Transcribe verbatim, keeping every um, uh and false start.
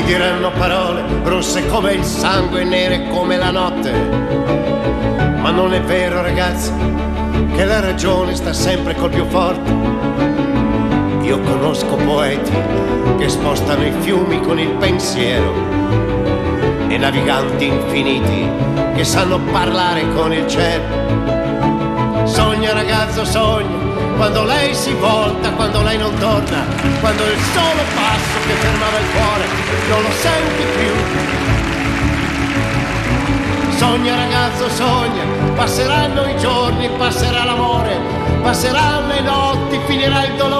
diranno parole rosse come il sangue e nere come la notte. Ma non è vero, ragazzi, che la ragione sta sempre col più forte. Io conosco poeti che spostano i fiumi con il pensiero e naviganti infiniti che sanno parlare con il cielo. Sogna, ragazzo, sogna, quando lei si volta, quando lei non torna, quando il solo passo che fermava il cuore non lo senti più. Sogna, ragazzo, sogna, passeranno i giorni, passerà l'amore, passeranno le notti, finirà il dolore.